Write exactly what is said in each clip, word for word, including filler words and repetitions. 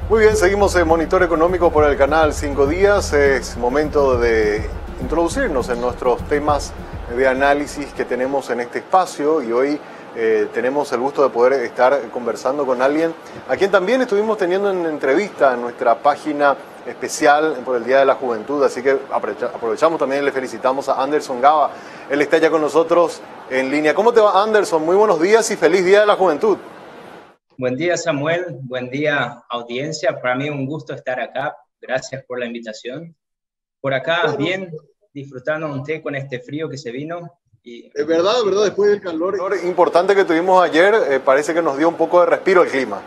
Muy bien, seguimos en Monitor Económico por el canal Cinco Días. Es momento de introducirnos en nuestros temas de análisis que tenemos en este espacio y hoy eh, tenemos el gusto de poder estar conversando con alguien a quien también estuvimos teniendo en entrevista en nuestra página especial por el Día de la Juventud, así que aprovechamos también y le felicitamos a Anderson Gaba. Él está ya con nosotros en línea. ¿Cómo te va, Anderson? Muy buenos días y feliz Día de la Juventud. Buen día, Samuel. Buen día, audiencia. Para mí es un gusto estar acá. Gracias por la invitación. Por acá, bueno, bien, disfrutando un té con este frío que se vino. Y, es verdad, es verdad, después del calor importante que tuvimos ayer, eh, parece que nos dio un poco de respiro el clima.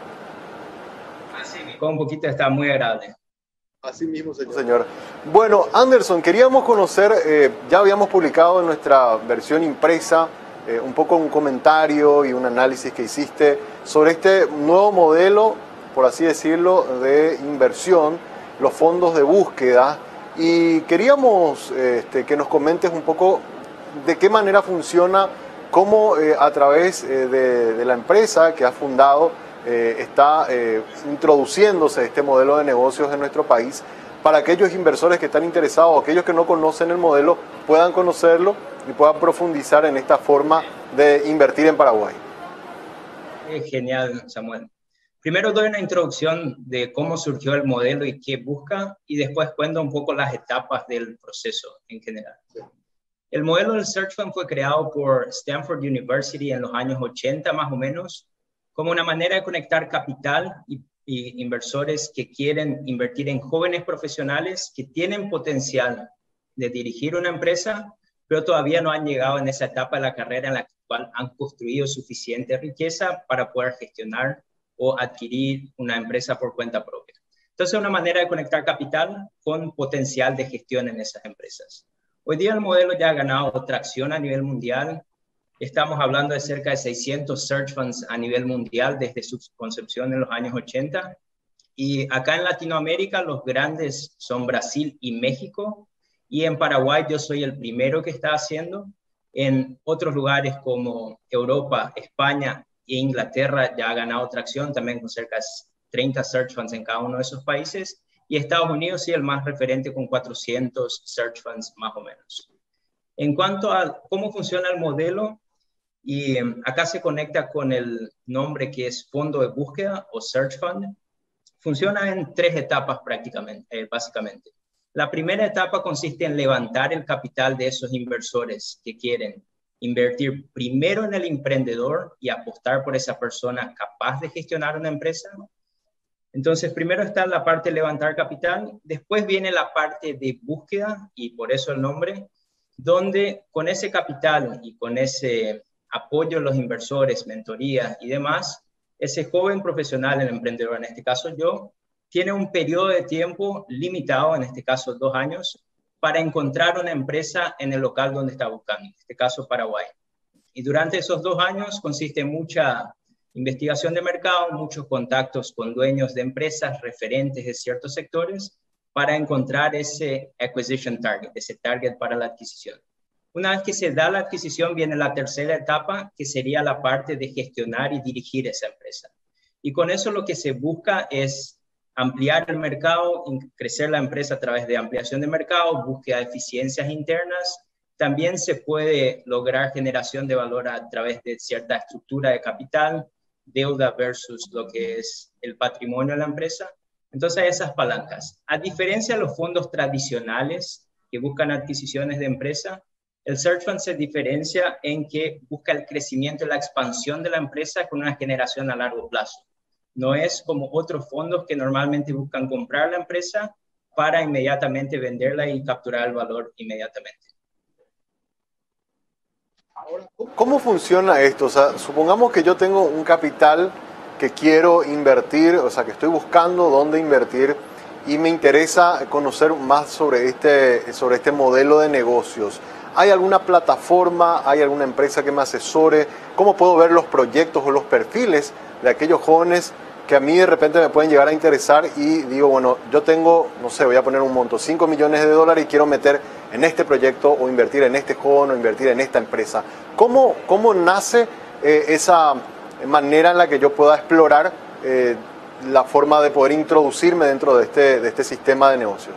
Así, con un poquito está muy agradable. Así mismo, señor. señor. Bueno, Anderson, queríamos conocer, eh, ya habíamos publicado en nuestra versión impresa eh, un poco un comentario y un análisis que hiciste sobre este nuevo modelo, por así decirlo, de inversión, los fondos de búsqueda, y queríamos este, que nos comentes un poco de qué manera funciona, cómo eh, a través eh, de, de la empresa que has fundado eh, está eh, introduciéndose este modelo de negocios en nuestro país, para aquellos inversores que están interesados, aquellos que no conocen el modelo, puedan conocerlo y puedan profundizar en esta forma de invertir en Paraguay. Genial, Samuel. Primero doy una introducción de cómo surgió el modelo y qué busca, y después cuento un poco las etapas del proceso en general. Sí. El modelo del Search Fund fue creado por Stanford University en los años ochenta más o menos, como una manera de conectar capital y, y inversores que quieren invertir en jóvenes profesionales que tienen potencial de dirigir una empresa, pero todavía no han llegado en esa etapa de la carrera en la cual han construido suficiente riqueza para poder gestionar o adquirir una empresa por cuenta propia. Entonces, es una manera de conectar capital con potencial de gestión en esas empresas. Hoy día el modelo ya ha ganado tracción a nivel mundial. Estamos hablando de cerca de seiscientos search funds a nivel mundial desde su concepción en los años ochenta. Y acá en Latinoamérica los grandes son Brasil y México. Y en Paraguay yo soy el primero que está haciendo. En otros lugares como Europa, España e Inglaterra ya ha ganado tracción, también con cerca de treinta search funds en cada uno de esos países. Y Estados Unidos sí el más referente con cuatrocientos search funds más o menos. En cuanto a cómo funciona el modelo, y acá se conecta con el nombre que es fondo de búsqueda o search fund, funciona en tres etapas prácticamente, eh, básicamente. La primera etapa consiste en levantar el capital de esos inversores que quieren invertir primero en el emprendedor y apostar por esa persona capaz de gestionar una empresa. Entonces, primero está la parte de levantar capital, después viene la parte de búsqueda, y por eso el nombre, donde con ese capital y con ese apoyo a los inversores, mentorías y demás, ese joven profesional, el emprendedor, en este caso yo, tiene un periodo de tiempo limitado, en este caso dos años, para encontrar una empresa en el local donde está buscando, en este caso Paraguay. Y durante esos dos años consiste en mucha investigación de mercado, muchos contactos con dueños de empresas, referentes de ciertos sectores, para encontrar ese acquisition target, ese target para la adquisición. Una vez que se da la adquisición, viene la tercera etapa, que sería la parte de gestionar y dirigir esa empresa. Y con eso lo que se busca es ampliar el mercado, crecer la empresa a través de ampliación de mercado, búsqueda de eficiencias internas. También se puede lograr generación de valor a través de cierta estructura de capital, deuda versus lo que es el patrimonio de la empresa. Entonces, esas palancas. A diferencia de los fondos tradicionales que buscan adquisiciones de empresa, el Search Fund se diferencia en que busca el crecimiento y la expansión de la empresa con una generación a largo plazo. No es como otros fondos que normalmente buscan comprar la empresa para inmediatamente venderla y capturar el valor inmediatamente. Ahora, ¿cómo funciona esto? O sea, supongamos que yo tengo un capital que quiero invertir, o sea, que estoy buscando dónde invertir y me interesa conocer más sobre este, sobre este modelo de negocios. ¿Hay alguna plataforma, hay alguna empresa que me asesore? ¿Cómo puedo ver los proyectos o los perfiles de aquellos jóvenes que a mí de repente me pueden llegar a interesar y digo, bueno, yo tengo, no sé, voy a poner un monto, cinco millones de dólares y quiero meter en este proyecto o invertir en este joven o invertir en esta empresa? ¿Cómo, cómo nace eh, esa manera en la que yo pueda explorar eh, la forma de poder introducirme dentro de este, de este sistema de negocio?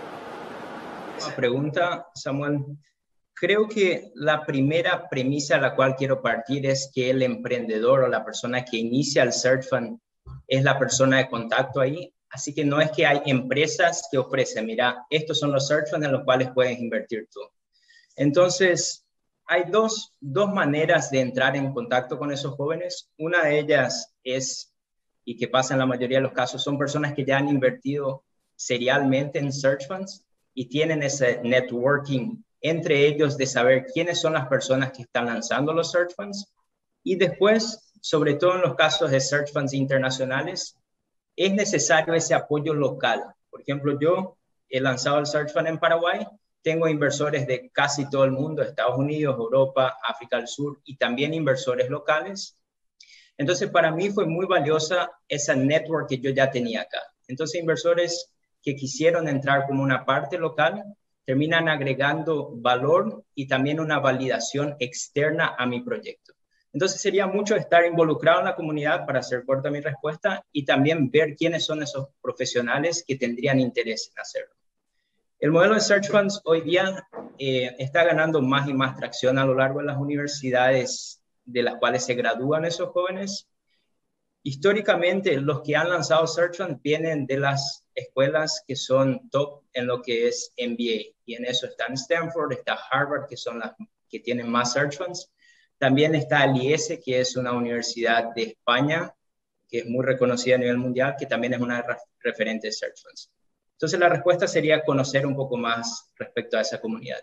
Una pregunta, Samuel. Creo que la primera premisa a la cual quiero partir es que el emprendedor o la persona que inicia el Search Fund es la persona de contacto ahí. Así que no es que hay empresas que ofrecen, mira, estos son los Search Funds en los cuales puedes invertir tú. Entonces, hay dos, dos maneras de entrar en contacto con esos jóvenes. Una de ellas es, y que pasa en la mayoría de los casos, son personas que ya han invertido serialmente en Search Funds y tienen ese networking entre ellos de saber quiénes son las personas que están lanzando los Search Funds. Y después, sobre todo en los casos de Search Funds internacionales, es necesario ese apoyo local. Por ejemplo, yo he lanzado el Search Fund en Paraguay, tengo inversores de casi todo el mundo, Estados Unidos, Europa, África del Sur, y también inversores locales. Entonces, para mí fue muy valiosa esa network que yo ya tenía acá. Entonces, inversores que quisieron entrar como una parte local, terminan agregando valor y también una validación externa a mi proyecto. Entonces sería mucho estar involucrado en la comunidad, para hacer corta mi respuesta, y también ver quiénes son esos profesionales que tendrían interés en hacerlo. El modelo de Search Funds hoy día eh, está ganando más y más tracción a lo largo de las universidades de las cuales se gradúan esos jóvenes. Históricamente, los que han lanzado Search Funds vienen de las escuelas que son top en lo que es M B A. Y en eso están Stanford, está Harvard, que son las que tienen más Search Funds. También está el I S, que es una universidad de España, que es muy reconocida a nivel mundial, que también es una referente de Search Funds. Entonces, la respuesta sería conocer un poco más respecto a esa comunidad.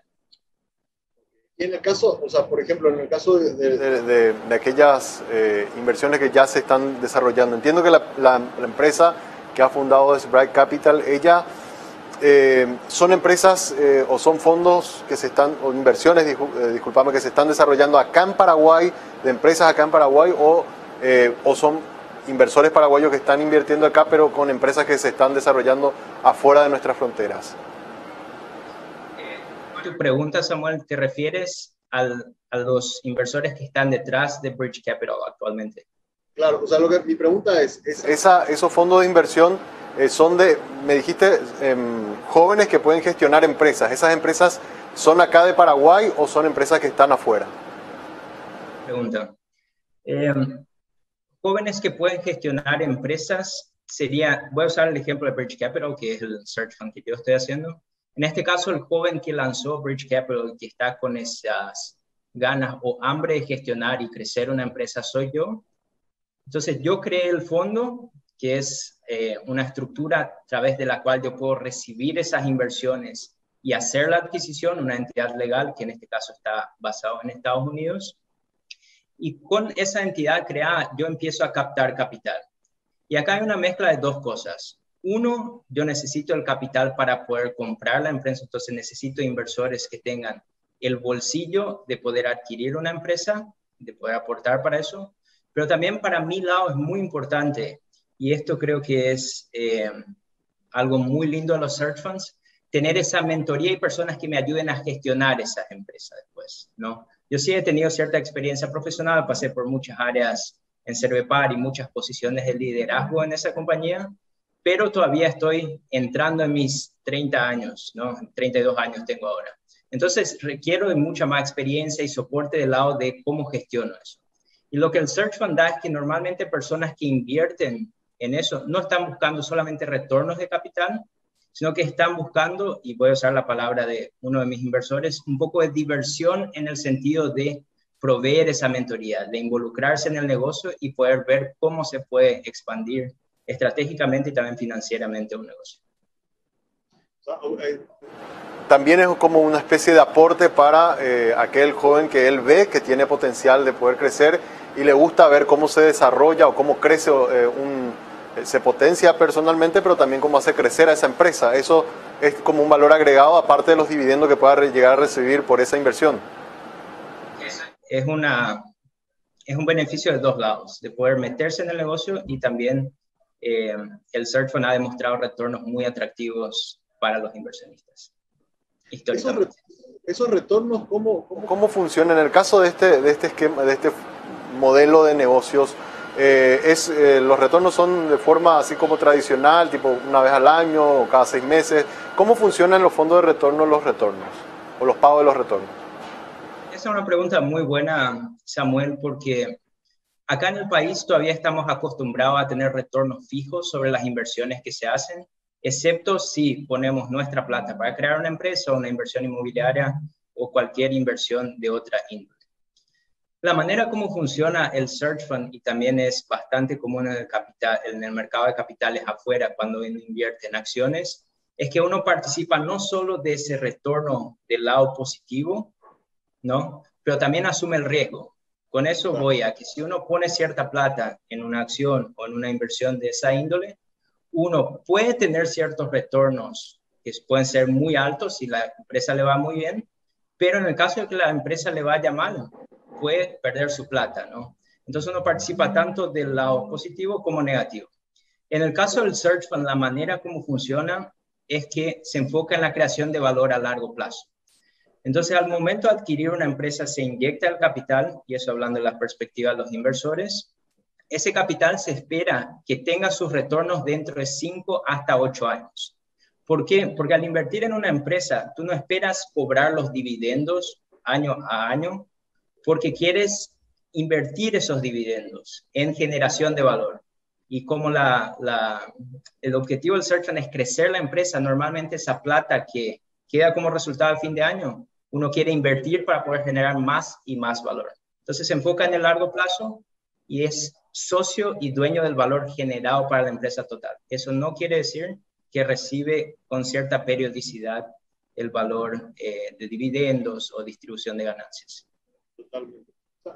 Y en el caso, o sea, por ejemplo, en el caso de, de, de, de, de aquellas eh, inversiones que ya se están desarrollando, entiendo que la, la, la empresa que ha fundado es Bright Capital, ella eh, son empresas eh, o son fondos que se están, o inversiones, eh, disculpame, que se están desarrollando acá en Paraguay, de empresas acá en Paraguay, o, eh, o son inversores paraguayos que están invirtiendo acá, pero con empresas que se están desarrollando afuera de nuestras fronteras. Tu pregunta, Samuel, ¿te refieres al, a los inversores que están detrás de Bridge Capital actualmente? Claro, o sea, lo que mi pregunta es, es esa, esos fondos de inversión eh, son de, me dijiste, eh, jóvenes que pueden gestionar empresas. ¿Esas empresas son acá de Paraguay o son empresas que están afuera? Pregunta. Eh, jóvenes que pueden gestionar empresas sería, voy a usar el ejemplo de Bridge Capital, que es el Search Fund que yo estoy haciendo. En este caso, el joven que lanzó Bridge Capital, que está con esas ganas o hambre de gestionar y crecer una empresa, soy yo. Entonces, yo creé el fondo, que es eh, una estructura a través de la cual yo puedo recibir esas inversiones y hacer la adquisición, una entidad legal, que en este caso está basado en Estados Unidos. Y con esa entidad creada, yo empiezo a captar capital. Y acá hay una mezcla de dos cosas. Uno, yo necesito el capital para poder comprar la empresa, entonces necesito inversores que tengan el bolsillo de poder adquirir una empresa, de poder aportar para eso, pero también para mi lado es muy importante, y esto creo que es eh, algo muy lindo de los Search Funds, tener esa mentoría y personas que me ayuden a gestionar esas empresas después, ¿no? Yo sí he tenido cierta experiencia profesional, pasé por muchas áreas en Cervepar y muchas posiciones de liderazgo en esa compañía, pero todavía estoy entrando en mis treinta años, ¿no? treinta y dos años tengo ahora. Entonces, requiero de mucha más experiencia y soporte del lado de cómo gestiono eso. Y lo que el Search Fund da es que normalmente personas que invierten en eso no están buscando solamente retornos de capital, sino que están buscando, y voy a usar la palabra de uno de mis inversores, un poco de diversión en el sentido de proveer esa mentoría, de involucrarse en el negocio y poder ver cómo se puede expandir estratégicamente y también financieramente un negocio. También es como una especie de aporte para eh, aquel joven que él ve que tiene potencial de poder crecer y le gusta ver cómo se desarrolla o cómo crece, eh, un, eh, se potencia personalmente, pero también cómo hace crecer a esa empresa. Eso es como un valor agregado aparte de los dividendos que pueda llegar a recibir por esa inversión. Es, una, es un beneficio de dos lados, de poder meterse en el negocio y también Eh, el Search Fund ha demostrado retornos muy atractivos para los inversionistas, históricamente. ¿Esos, esos retornos cómo, cómo, cómo funcionan? En el caso de este, de este esquema, de este modelo de negocios, Eh, es, eh, los retornos son de forma así como tradicional, tipo una vez al año o cada seis meses. ¿Cómo funcionan los fondos de retorno los retornos o los pagos de los retornos? Esa es una pregunta muy buena, Samuel, porque acá en el país todavía estamos acostumbrados a tener retornos fijos sobre las inversiones que se hacen, excepto si ponemos nuestra plata para crear una empresa o una inversión inmobiliaria o cualquier inversión de otra índole. La manera como funciona el Search Fund, y también es bastante común en el, capital, en el mercado de capitales afuera cuando uno invierte en acciones, es que uno participa no solo de ese retorno del lado positivo, ¿no? Pero también asume el riesgo. Con eso voy a que si uno pone cierta plata en una acción o en una inversión de esa índole, uno puede tener ciertos retornos que pueden ser muy altos si la empresa le va muy bien, pero en el caso de que la empresa le vaya mal, puede perder su plata, ¿no? Entonces uno participa tanto del lado positivo como negativo. En el caso del Search Fund, la manera como funciona es que se enfoca en la creación de valor a largo plazo. Entonces, al momento de adquirir una empresa, se inyecta el capital, y eso hablando de la perspectiva de los inversores. Ese capital se espera que tenga sus retornos dentro de cinco hasta ocho años. ¿Por qué? Porque al invertir en una empresa, tú no esperas cobrar los dividendos año a año, porque quieres invertir esos dividendos en generación de valor. Y como la, la, el objetivo del Search Fund es crecer la empresa, normalmente esa plata que queda como resultado al fin de año, uno quiere invertir para poder generar más y más valor. Entonces se enfoca en el largo plazo y es socio y dueño del valor generado para la empresa total. Eso no quiere decir que recibe con cierta periodicidad el valor eh, de dividendos o distribución de ganancias. Totalmente.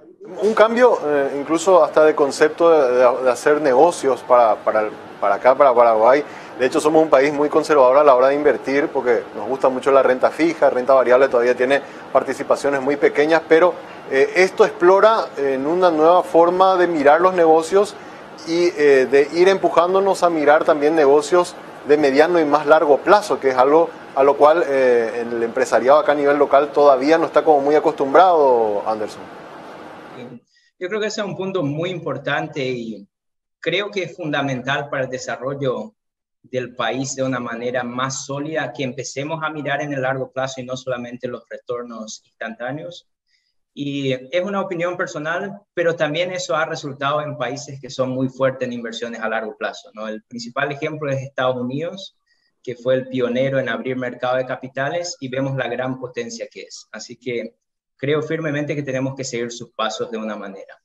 Un cambio eh, incluso hasta de concepto de, de, de hacer negocios para, para, para acá, para Paraguay. De hecho, somos un país muy conservador a la hora de invertir porque nos gusta mucho la renta fija, renta variable todavía tiene participaciones muy pequeñas, pero eh, esto explora en una nueva forma de mirar los negocios y eh, de ir empujándonos a mirar también negocios de mediano y más largo plazo, que es algo a lo cual eh, el empresariado acá a nivel local todavía no está como muy acostumbrado, Anderson. Yo creo que ese es un punto muy importante y creo que es fundamental para el desarrollo del país de una manera más sólida, que empecemos a mirar en el largo plazo y no solamente los retornos instantáneos. Y es una opinión personal, pero también eso ha resultado en países que son muy fuertes en inversiones a largo plazo, ¿no? El principal ejemplo es Estados Unidos, que fue el pionero en abrir mercado de capitales y vemos la gran potencia que es. Así que creo firmemente que tenemos que seguir sus pasos de una manera.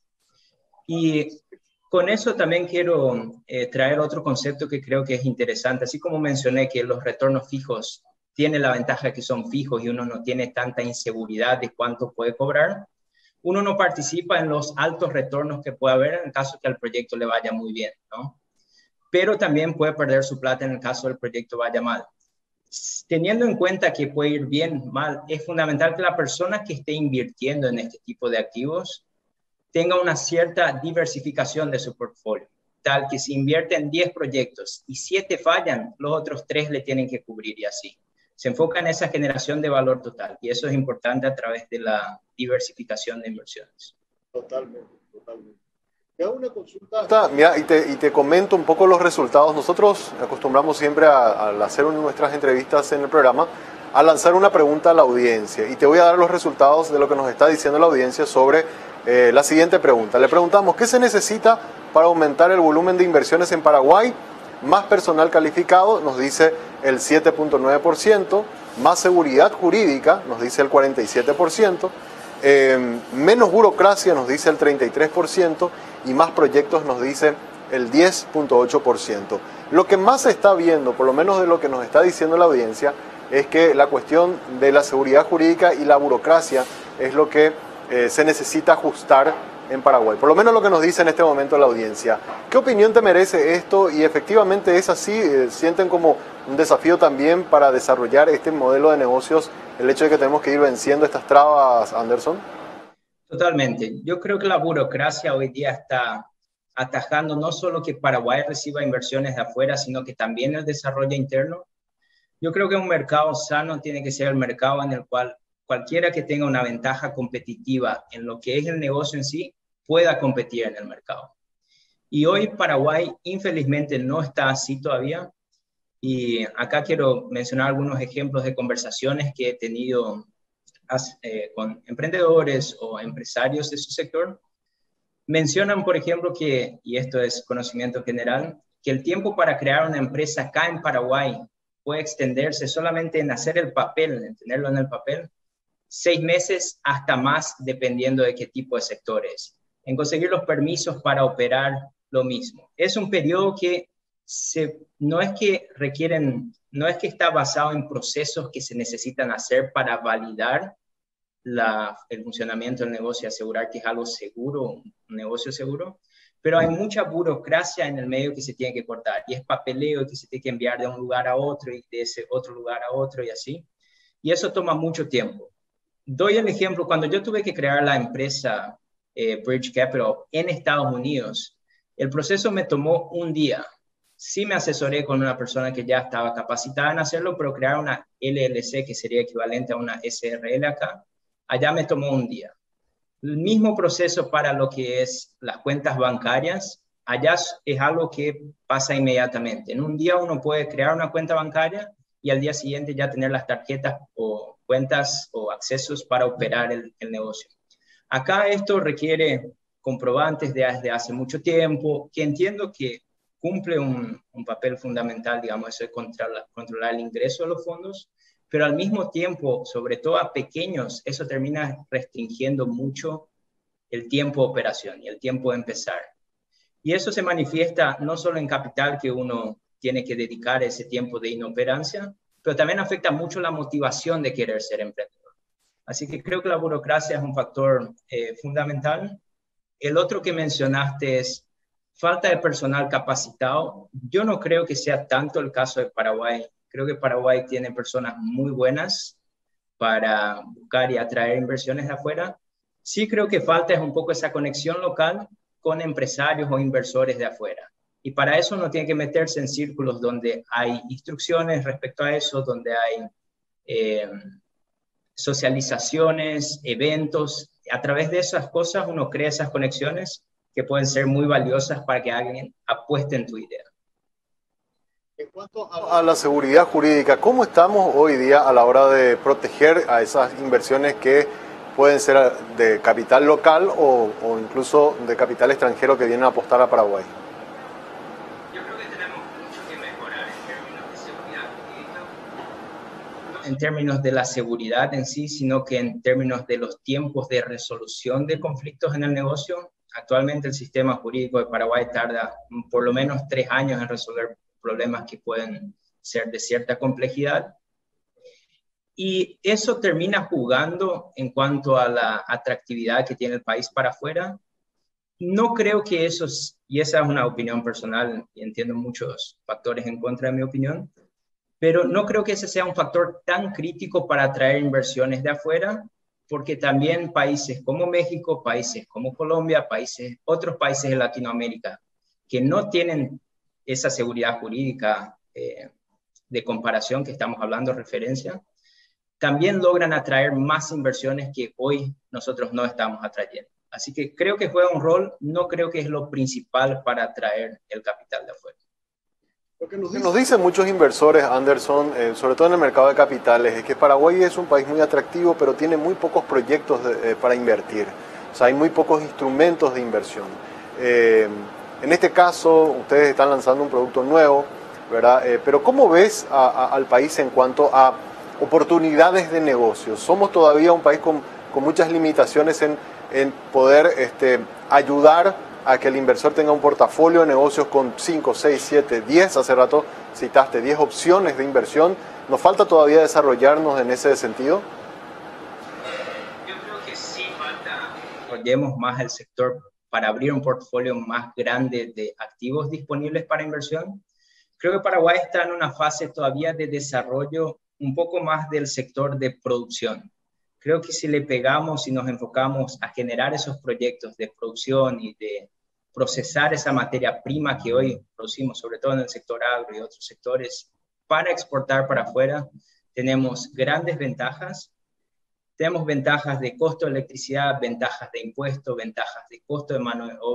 Y con eso también quiero eh, traer otro concepto que creo que es interesante. Así como mencioné que los retornos fijos tienen la ventaja de que son fijos y uno no tiene tanta inseguridad de cuánto puede cobrar, uno no participa en los altos retornos que puede haber en el caso que al proyecto le vaya muy bien, ¿no? Pero también puede perder su plata en el caso del proyecto vaya mal. Teniendo en cuenta que puede ir bien, mal, es fundamental que la persona que esté invirtiendo en este tipo de activos tenga una cierta diversificación de su portfolio, tal que si invierte en diez proyectos y siete fallan, los otros tres le tienen que cubrir y así. Se enfoca en esa generación de valor total y eso es importante a través de la diversificación de inversiones. Totalmente, totalmente. Te hago una consulta. Mira, y te, y te comento un poco los resultados. Nosotros acostumbramos siempre a, al hacer nuestras entrevistas en el programa a lanzar una pregunta a la audiencia y te voy a dar los resultados de lo que nos está diciendo la audiencia sobre eh, la siguiente pregunta. Le preguntamos, ¿qué se necesita para aumentar el volumen de inversiones en Paraguay? Más personal calificado, nos dice el siete punto nueve por ciento, más seguridad jurídica, nos dice el cuarenta y siete por ciento, eh, menos burocracia, nos dice el treinta y tres por ciento, y más proyectos, nos dice el diez punto ocho por ciento. Lo que más se está viendo, por lo menos de lo que nos está diciendo la audiencia, es que la cuestión de la seguridad jurídica y la burocracia es lo que eh, se necesita ajustar en Paraguay. Por lo menos lo que nos dice en este momento la audiencia. ¿Qué opinión te merece esto? Y efectivamente es así, eh, sienten como un desafío también para desarrollar este modelo de negocios, el hecho de que tenemos que ir venciendo estas trabas, Anderson. Totalmente. Yo creo que la burocracia hoy día está atajando no solo que Paraguay reciba inversiones de afuera, sino que también el desarrollo interno. Yo creo que un mercado sano tiene que ser el mercado en el cual cualquiera que tenga una ventaja competitiva en lo que es el negocio en sí, pueda competir en el mercado. Y hoy Paraguay, infelizmente, no está así todavía. Y acá quiero mencionar algunos ejemplos de conversaciones que he tenido eh, con emprendedores o empresarios de su sector. Mencionan, por ejemplo, que, y esto es conocimiento general, que el tiempo para crear una empresa acá en Paraguay puede extenderse solamente en hacer el papel, en tenerlo en el papel, seis meses hasta más, dependiendo de qué tipo de sector es. En conseguir los permisos para operar, lo mismo. Es un periodo que se, no es que requieren, no es que está basado en procesos que se necesitan hacer para validar la, el funcionamiento del negocio y asegurar que es algo seguro, un negocio seguro, pero hay mucha burocracia en el medio que se tiene que cortar, y es papeleo que se tiene que enviar de un lugar a otro y de ese otro lugar a otro y así, y eso toma mucho tiempo. Doy el ejemplo, cuando yo tuve que crear la empresa eh, Bridge Capital en Estados Unidos, el proceso me tomó un día. Sí me asesoré con una persona que ya estaba capacitada en hacerlo, pero crear una L L C, que sería equivalente a una S R L acá, allá me tomó un día. El mismo proceso para lo que es las cuentas bancarias, allá es algo que pasa inmediatamente. En un día uno puede crear una cuenta bancaria y al día siguiente ya tener las tarjetas o cuentas o accesos para operar el, el negocio. Acá esto requiere comprobantes de, de hace mucho tiempo, que entiendo que cumple un, un papel fundamental, digamos, eso de controlar, controlar el ingreso de los fondos, pero al mismo tiempo, sobre todo a pequeños, eso termina restringiendo mucho el tiempo de operación y el tiempo de empezar. Y eso se manifiesta no solo en capital, que uno tiene que dedicar ese tiempo de inoperancia, pero también afecta mucho la motivación de querer ser emprendedor. Así que creo que la burocracia es un factor eh, fundamental. El otro que mencionaste es falta de personal capacitado. Yo no creo que sea tanto el caso de Paraguay. Creo que Paraguay tiene personas muy buenas para buscar y atraer inversiones de afuera. Sí creo que falta es un poco esa conexión local con empresarios o inversores de afuera. Y para eso uno tiene que meterse en círculos donde hay instrucciones respecto a eso, donde hay eh, socializaciones, eventos. A través de esas cosas uno crea esas conexiones que pueden ser muy valiosas para que alguien apueste en tu idea. En cuanto a la seguridad jurídica, ¿cómo estamos hoy día a la hora de proteger a esas inversiones que pueden ser de capital local o, o incluso de capital extranjero que vienen a apostar a Paraguay? Yo creo que tenemos mucho que mejorar en términos de seguridad jurídica, no en términos de la seguridad en sí, sino que en términos de los tiempos de resolución de conflictos en el negocio. Actualmente el sistema jurídico de Paraguay tarda por lo menos tres años en resolver problemas que pueden ser de cierta complejidad. Y eso termina jugando en cuanto a la atractividad que tiene el país para afuera. No creo que eso, es, y esa es una opinión personal, y entiendo muchos factores en contra de mi opinión, pero no creo que ese sea un factor tan crítico para atraer inversiones de afuera, porque también países como México, países como Colombia, países, otros países de Latinoamérica, que no tienen esa seguridad jurídica eh, de comparación que estamos hablando, referencia, también logran atraer más inversiones que hoy nosotros no estamos atrayendo. Así que creo que juega un rol, no creo que es lo principal para atraer el capital de afuera. Lo que nos dicen, nos dicen muchos inversores, Anderson, eh, sobre todo en el mercado de capitales, es que Paraguay es un país muy atractivo, pero tiene muy pocos proyectos de, eh, para invertir. O sea, hay muy pocos instrumentos de inversión. Eh, en este caso, ustedes están lanzando un producto nuevo, ¿verdad? Eh, pero ¿cómo ves a, a, al país en cuanto a oportunidades de negocio? Somos todavía un país con, con muchas limitaciones en, en poder este, ayudar a que el inversor tenga un portafolio de negocios con cinco, seis, siete, diez, hace rato citaste, diez opciones de inversión. ¿Nos falta todavía desarrollarnos en ese sentido? Yo creo que sí falta desarrollemos más el sector para abrir un portafolio más grande de activos disponibles para inversión. Creo que Paraguay está en una fase todavía de desarrollo un poco más del sector de producción. Creo que si le pegamos y nos enfocamos a generar esos proyectos de producción y de procesar esa materia prima que hoy producimos, sobre todo en el sector agro y otros sectores, para exportar para afuera, tenemos grandes ventajas. Tenemos ventajas de costo de electricidad, ventajas de impuestos, ventajas de costo de mano de obra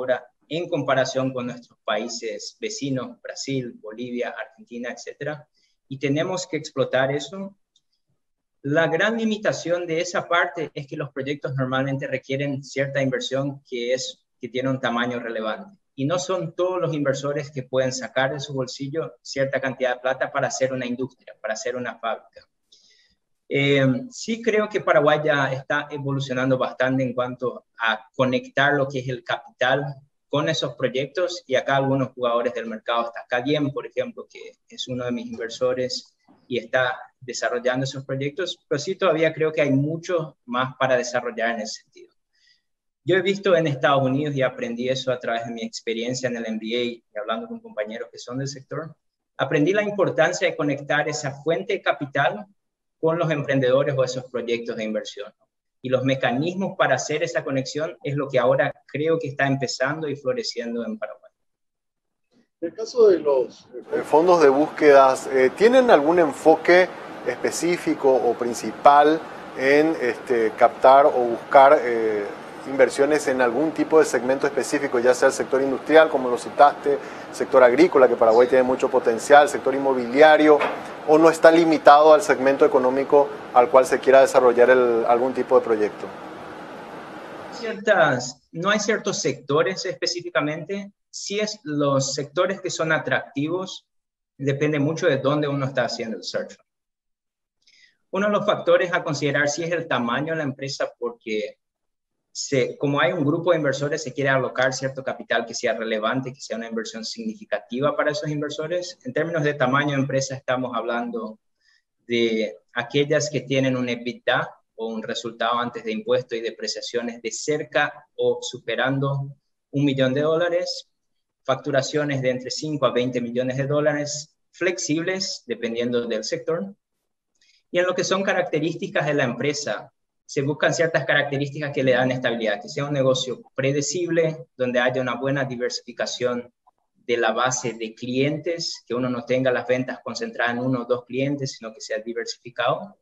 en comparación con nuestros países vecinos, Brasil, Bolivia, Argentina, etcétera, y tenemos que explotar eso. La gran limitación de esa parte es que los proyectos normalmente requieren cierta inversión que, es, que tiene un tamaño relevante. Y no son todos los inversores que pueden sacar de su bolsillo cierta cantidad de plata para hacer una industria, para hacer una fábrica. Eh, sí creo que Paraguay ya está evolucionando bastante en cuanto a conectar lo que es el capital con esos proyectos, y acá algunos jugadores del mercado, está Cadiem, por ejemplo, que es uno de mis inversores y está desarrollando esos proyectos, pero sí todavía creo que hay mucho más para desarrollar en ese sentido. Yo he visto en Estados Unidos, y aprendí eso a través de mi experiencia en el M B A y hablando con compañeros que son del sector, aprendí la importancia de conectar esa fuente de capital con los emprendedores o esos proyectos de inversión. Y los mecanismos para hacer esa conexión es lo que ahora creo que está empezando y floreciendo en Paraguay. En el caso de los fondos de búsquedas, eh, ¿tienen algún enfoque específico o principal en este, captar o buscar eh, inversiones en algún tipo de segmento específico, ya sea el sector industrial, como lo citaste, sector agrícola, que Paraguay tiene mucho potencial, sector inmobiliario, o no está limitado al segmento económico al cual se quiera desarrollar el, algún tipo de proyecto? Ciertas, no hay ciertos sectores específicamente. Sí, es los sectores que son atractivos, depende mucho de dónde uno está haciendo el search. Uno de los factores a considerar sí es el tamaño de la empresa, porque se, como hay un grupo de inversores, se quiere alocar cierto capital que sea relevante, que sea una inversión significativa para esos inversores. En términos de tamaño de empresa, estamos hablando de aquellas que tienen un EBITDA o un resultado antes de impuestos y depreciaciones de cerca o superando un millón de dólares, facturaciones de entre cinco a veinte millones de dólares, flexibles dependiendo del sector. Y en lo que son características de la empresa, se buscan ciertas características que le dan estabilidad, que sea un negocio predecible, donde haya una buena diversificación de la base de clientes, que uno no tenga las ventas concentradas en uno o dos clientes, sino que sea diversificado.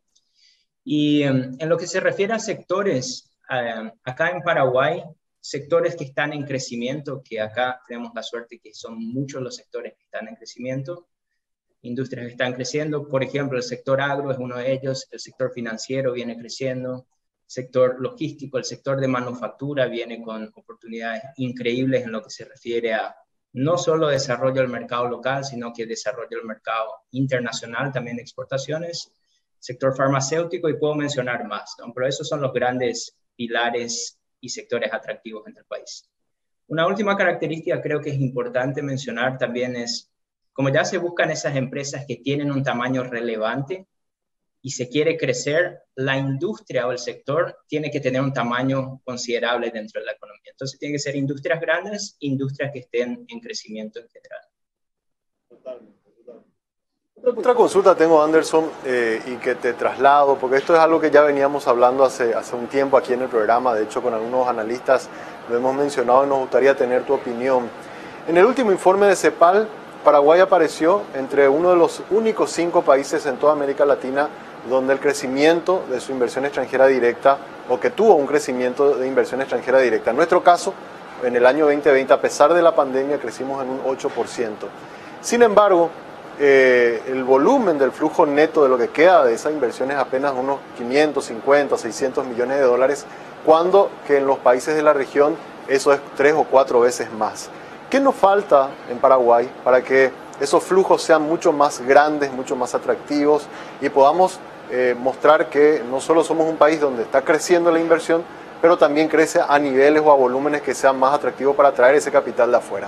Y um, en lo que se refiere a sectores, uh, acá en Paraguay, sectores que están en crecimiento, que acá tenemos la suerte que son muchos los sectores que están en crecimiento, industrias que están creciendo, por ejemplo, el sector agro es uno de ellos, el sector financiero viene creciendo, sector logístico, el sector de manufactura viene con oportunidades increíbles en lo que se refiere a no solo desarrollo del mercado local, sino que desarrollo del mercado internacional, también exportaciones, sector farmacéutico, y puedo mencionar más, ¿no? Pero esos son los grandes pilares y sectores atractivos en el país. Una última característica creo que es importante mencionar también es, como ya se buscan esas empresas que tienen un tamaño relevante y se quiere crecer, la industria o el sector tiene que tener un tamaño considerable dentro de la economía. Entonces, tienen que ser industrias grandes, industrias que estén en crecimiento en general. Totalmente, totalmente. Otra consulta tengo, Anderson, eh, y que te traslado, porque esto es algo que ya veníamos hablando hace, hace un tiempo aquí en el programa. De hecho, con algunos analistas lo hemos mencionado y nos gustaría tener tu opinión. En el último informe de CEPAL, Paraguay apareció entre uno de los únicos cinco países en toda América Latina donde el crecimiento de su inversión extranjera directa, o que tuvo un crecimiento de inversión extranjera directa. En nuestro caso, en el año veinte veinte, a pesar de la pandemia, crecimos en un ocho por ciento. Sin embargo, eh, el volumen del flujo neto de lo que queda de esa inversión es apenas unos quinientos cincuenta, seiscientos millones de dólares, cuando que en los países de la región eso es tres o cuatro veces más. ¿Qué nos falta en Paraguay para que esos flujos sean mucho más grandes, mucho más atractivos y podamos eh, mostrar que no solo somos un país donde está creciendo la inversión, pero también crece a niveles o a volúmenes que sean más atractivos para atraer ese capital de afuera?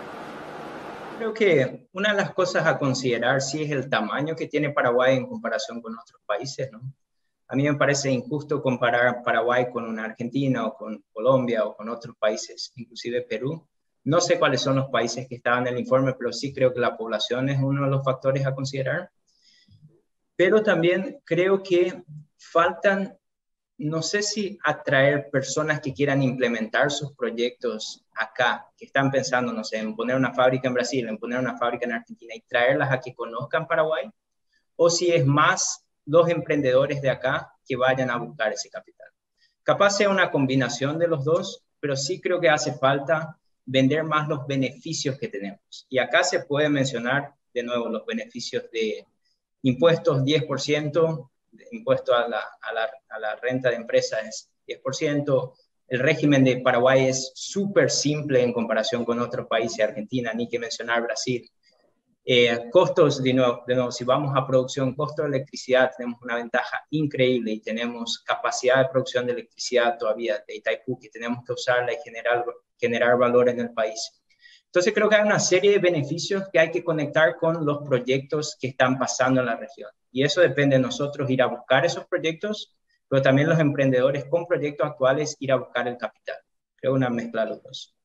Creo que una de las cosas a considerar sí es el tamaño que tiene Paraguay en comparación con otros países, ¿no? A mí me parece injusto comparar Paraguay con una Argentina o con Colombia o con otros países, inclusive Perú. No sé cuáles son los países que estaban en el informe, pero sí creo que la población es uno de los factores a considerar. Pero también creo que faltan, no sé si atraer personas que quieran implementar sus proyectos acá, que están pensando, no sé, en poner una fábrica en Brasil, en poner una fábrica en Argentina y traerlas a que conozcan Paraguay, o si es más los emprendedores de acá que vayan a buscar ese capital. Capaz sea una combinación de los dos, pero sí creo que hace falta vender más los beneficios que tenemos. Y acá se puede mencionar de nuevo los beneficios de impuestos diez por ciento, impuesto a la, a la, a la renta de empresa es diez por ciento. El régimen de Paraguay es súper simple en comparación con otros países, Argentina, ni que mencionar Brasil. Eh, costos, de nuevo, de nuevo, si vamos a producción, costo de electricidad, tenemos una ventaja increíble y tenemos capacidad de producción de electricidad todavía de Itaipú, que tenemos que usarla y generar, generar valor en el país. Entonces creo que hay una serie de beneficios que hay que conectar con los proyectos que están pasando en la región. Y eso depende de nosotros ir a buscar esos proyectos, pero también los emprendedores con proyectos actuales ir a buscar el capital. Creo una mezcla de los dos.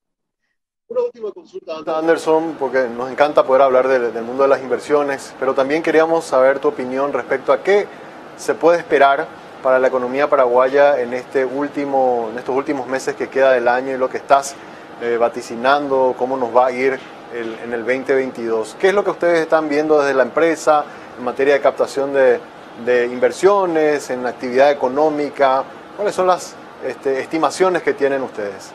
Una última consulta, Anderson, porque nos encanta poder hablar de, del mundo de las inversiones, pero también queríamos saber tu opinión respecto a qué se puede esperar para la economía paraguaya en, este último, en estos últimos meses que queda del año y lo que estás eh, vaticinando, cómo nos va a ir el, en el veinte veintidós. ¿Qué es lo que ustedes están viendo desde la empresa en materia de captación de, de inversiones, en actividad económica? ¿Cuáles son las este, estimaciones que tienen ustedes?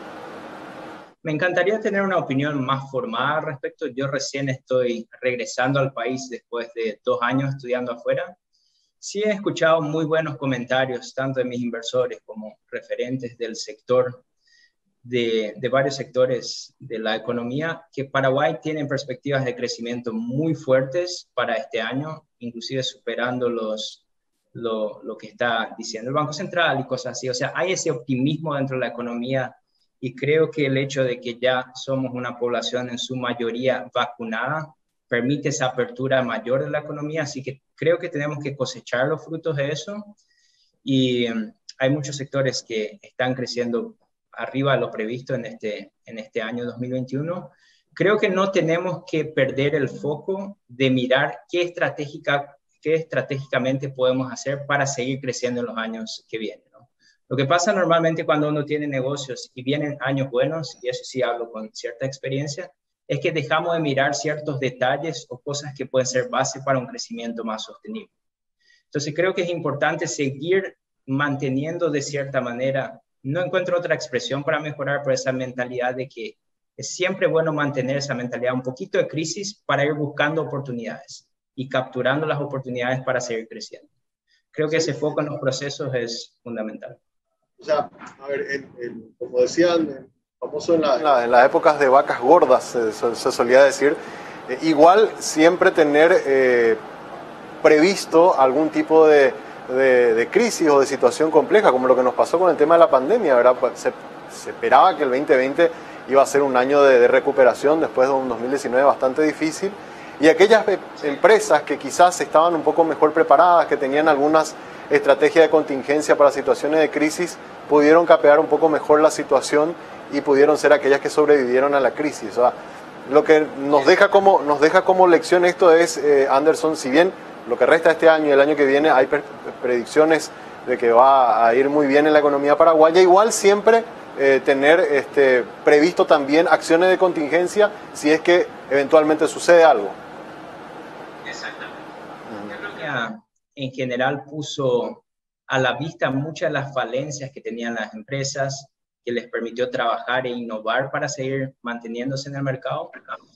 Me encantaría tener una opinión más formada al respecto. Yo recién estoy regresando al país después de dos años estudiando afuera. Sí he escuchado muy buenos comentarios, tanto de mis inversores como referentes del sector, de, de varios sectores de la economía, que Paraguay tiene perspectivas de crecimiento muy fuertes para este año, inclusive superando los, lo, lo que está diciendo el Banco Central y cosas así. O sea, hay ese optimismo dentro de la economía. Y creo que el hecho de que ya somos una población en su mayoría vacunada permite esa apertura mayor de la economía, así que creo que tenemos que cosechar los frutos de eso. Y um, hay muchos sectores que están creciendo arriba de lo previsto en este, en este año dos mil veintiuno. Creo que no tenemos que perder el foco de mirar qué, estratégica, qué estratégicamente podemos hacer para seguir creciendo en los años que vienen. Lo que pasa normalmente cuando uno tiene negocios y vienen años buenos, y eso sí hablo con cierta experiencia, es que dejamos de mirar ciertos detalles o cosas que pueden ser base para un crecimiento más sostenible. Entonces creo que es importante seguir manteniendo de cierta manera, no encuentro otra expresión para mejorar, pero esa mentalidad de que es siempre bueno mantener esa mentalidad un poquito de crisis para ir buscando oportunidades y capturando las oportunidades para seguir creciendo. Creo que ese foco en los procesos es fundamental. O sea, a ver, en, en, como decían, famoso en, la, en, la, en las épocas de vacas gordas, se, se solía decir, eh, igual siempre tener eh, previsto algún tipo de, de, de crisis o de situación compleja, como lo que nos pasó con el tema de la pandemia, ¿verdad? Pues se, se esperaba que el veinte veinte iba a ser un año de, de recuperación después de un dos mil diecinueve bastante difícil, y aquellas empresas que quizás estaban un poco mejor preparadas, que tenían algunas estrategia de contingencia para situaciones de crisis, pudieron capear un poco mejor la situación y pudieron ser aquellas que sobrevivieron a la crisis. O sea, lo que nos deja como, nos deja como lección esto es, eh, Anderson, si bien lo que resta este año y el año que viene hay predicciones de que va a ir muy bien en la economía paraguaya, igual siempre eh, tener este, previsto también acciones de contingencia si es que eventualmente sucede algo. Exactamente. Yo creo que en general puso a la vista muchas de las falencias que tenían las empresas, que les permitió trabajar e innovar para seguir manteniéndose en el mercado.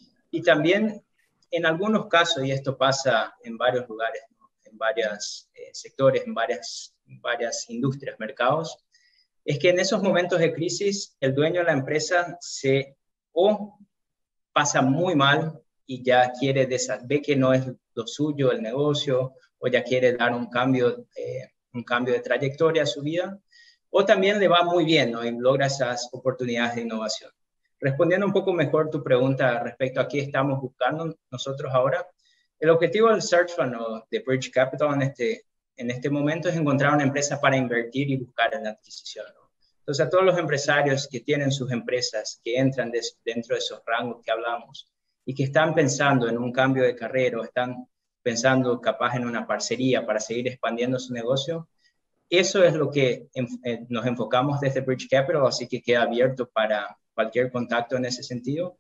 Y también en algunos casos, y esto pasa en varios lugares, ¿no? En varios eh, sectores, en varias, varias industrias, mercados, es que en esos momentos de crisis el dueño de la empresa se o pasa muy mal y ya quiere desa- ve que no es lo suyo el negocio, o ya quiere dar un cambio, eh, un cambio de trayectoria a su vida, o también le va muy bien, ¿no? Y logra esas oportunidades de innovación. Respondiendo un poco mejor tu pregunta respecto a qué estamos buscando nosotros ahora, el objetivo del Search Fund o de Bridge Capital en este, en este momento es encontrar una empresa para invertir y buscar en la adquisición, ¿no? Entonces, a todos los empresarios que tienen sus empresas, que entran de, dentro de esos rangos que hablamos y que están pensando en un cambio de carrera o están pensando capaz en una parcería para seguir expandiendo su negocio, eso es lo que en, eh, nos enfocamos desde Bridge Capital, así que queda abierto para cualquier contacto en ese sentido.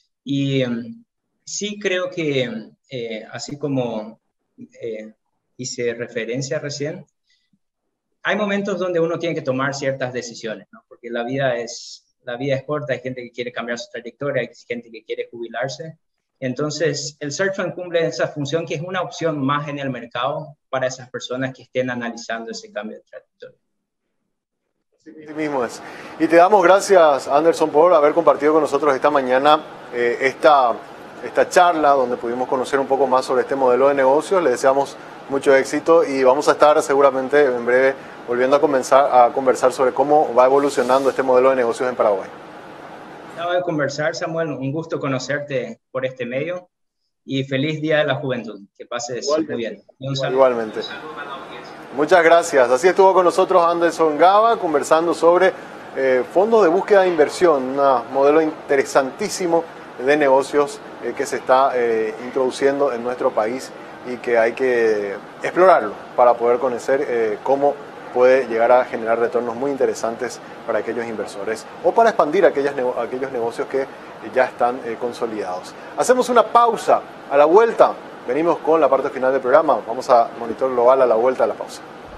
Y um, sí creo que, eh, así como eh, hice referencia recién, hay momentos donde uno tiene que tomar ciertas decisiones, ¿no? Porque la vida es, la vida es corta, hay gente que quiere cambiar su trayectoria, hay gente que quiere jubilarse. Entonces, el Search Fund cumple esa función que es una opción más en el mercado para esas personas que estén analizando ese cambio de trayectoria. Sí mismo es. Y te damos gracias, Anderson, por haber compartido con nosotros esta mañana eh, esta, esta charla donde pudimos conocer un poco más sobre este modelo de negocios. Le deseamos mucho éxito y vamos a estar seguramente en breve volviendo a, comenzar, a conversar sobre cómo va evolucionando este modelo de negocios en Paraguay. Acabo de conversar, Samuel. Un gusto conocerte por este medio y feliz Día de la Juventud. Que pases Igualmente. muy bien. Un saludo, Igualmente. un saludo a la audiencia. Muchas gracias. Así estuvo con nosotros Anderson Gava conversando sobre eh, fondos de búsqueda de inversión, un modelo interesantísimo de negocios eh, que se está eh, introduciendo en nuestro país y que hay que explorarlo para poder conocer eh, cómo puede llegar a generar retornos muy interesantes para aquellos inversores o para expandir aquellas, aquellos negocios que ya están eh, consolidados. Hacemos una pausa. A la vuelta venimos con la parte final del programa. Vamos a Monitor Global a la vuelta de la pausa.